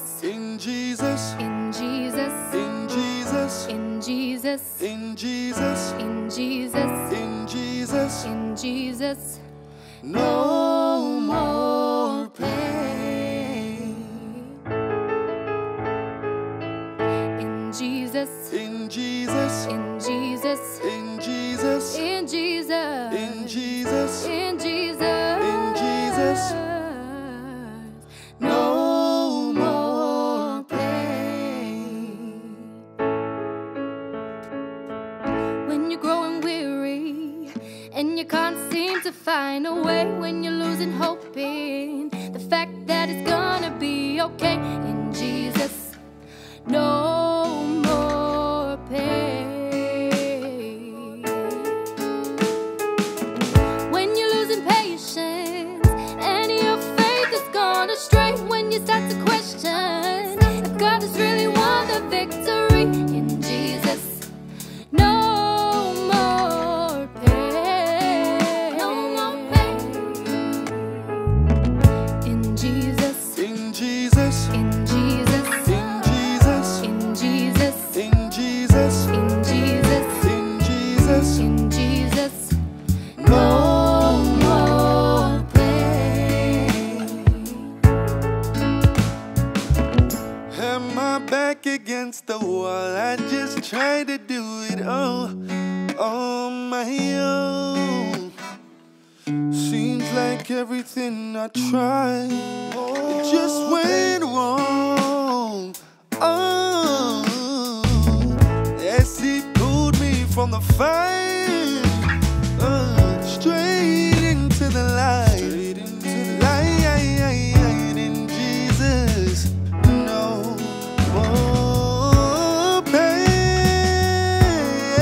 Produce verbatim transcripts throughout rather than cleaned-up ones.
Jesus, in Jesus, in Jesus, in Jesus, in Jesus, in Jesus, in Jesus, in Jesus, in Jesus. no more pain. In Jesus, In Jesus, in Jesus, in Jesus, in Jesus, in Jesus, in Jesus, in Jesus, no more pain. When you're growing weary and you can't seem to find a way, when you're losing hope in the fact that it's gonna be okay, in Jesus, no more pain. When you're losing patience and your faith is gone astray, when you start to question if God has really won the victory, in Jesus, no more pain. No more pain. In Jesus, In Jesus, in Jesus, in Jesus, in Jesus, in Jesus, in Jesus, in Jesus, in Jesus, no more pain. Had my back against the wall, I just tried to do it all on my own. Seems like everything I tried, it just went wrong. Oh, yes, he pulled me from the fire, uh, straight into the light. Light in Jesus, no more pain.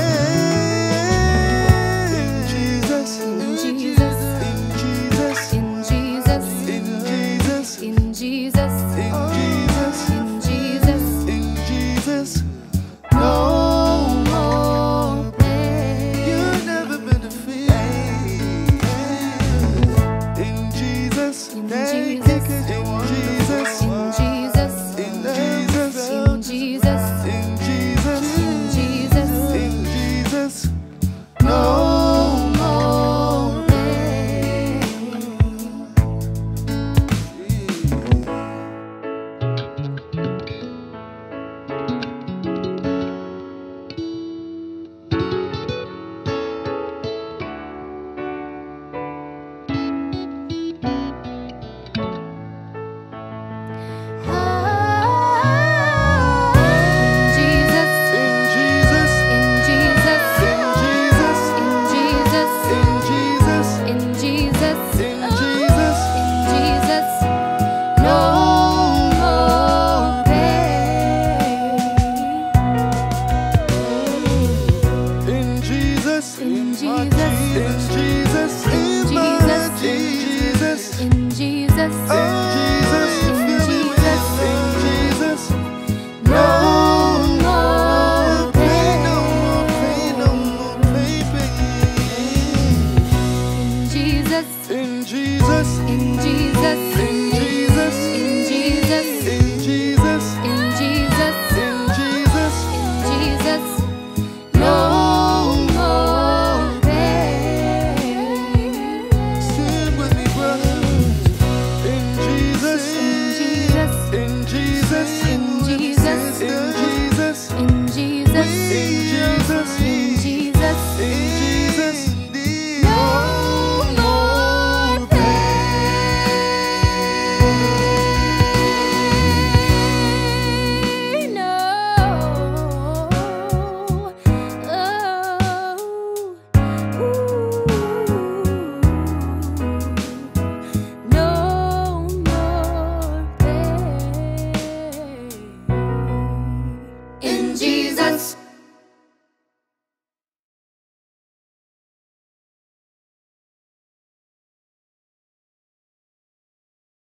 In Jesus, in Jesus, in Jesus, in Jesus, in Jesus, in Jesus, in Jesus, in Jesus, in Jesus, no more pain. You've never been defeated. In Jesus, in in Jesus, Jesus, in Jesus, in Jesus, in in Jesus, Jesus, in Jesus, in Jesus, no more pain. Jesus, In Jesus, in Jesus, in Jesus, in Jesus, in Jesus, in Jesus, in Jesus, in Jesus, no more pain. in Jesus, In my Jesus, in Jesus, in my Jesus, in Jesus, in Jesus, in Jesus, Jesus, in Jesus, no more more pain, no pain. more pain, no more pain. In Jesus, In Jesus, in Jesus.